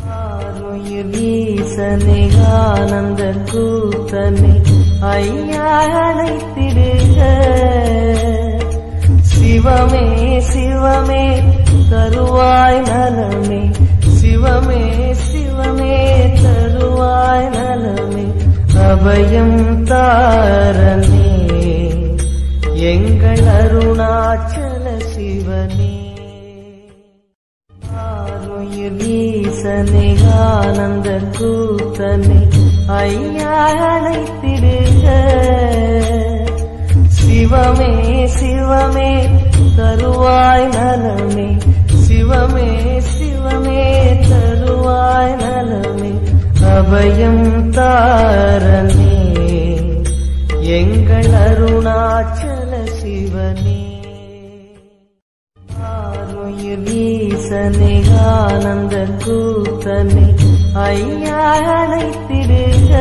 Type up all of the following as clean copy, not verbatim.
ஆருயிர் ஈசனே ஆனந்த கூத்தனே ஐயா அழைத்திடுக. சிவமே சிவமே தருவாய் நலமே, சிவமே சிவமே தருவாய் நலமே. அபயம் தாரனே எங்கள் அருணாச்சல சிவனே. ஆருயிர் ஈசனே ஆனந்த கூத்தனே ஐயா அழைத்திடுக. சிவமே சிவமே தருவாய் நலமே, சிவமே சிவமே தருவாய் நலமே. அபயம் தாரனே எங்கள் அருணாச்சல சிவனே. ஆருயிர் ஈசனே ஆனந்த கூத்தனே ஐயா அழைத்திடுக.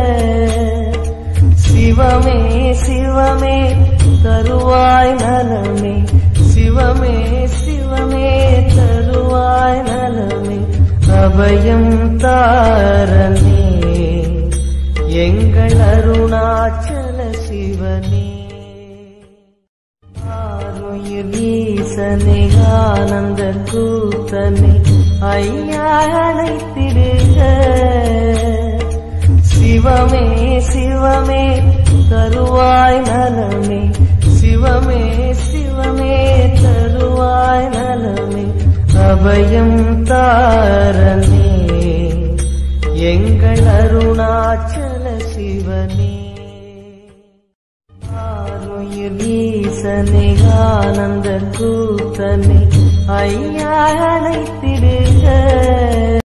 சிவமே சிவமே தருவாய் நலமே, சிவமே சிவமே தருவாய் நலமே. அபயம் தாரனே எங்கள் அருணாச்சல சிவனே. ஆருயிர் ஈசனே ஆனந்த கூத்தனே ஐயா அழைத்திடுக. சிவமே சிவமே தருவாய் நலமே, சிவமே சிவமே தருவாய் நலமே. அபயம் தாரனே எங்கள் அருணாச்சல சிவனே. ஆருயிர் ஈசனே ஆனந்த கூத்தனே ஐயா அழைத்திடுக.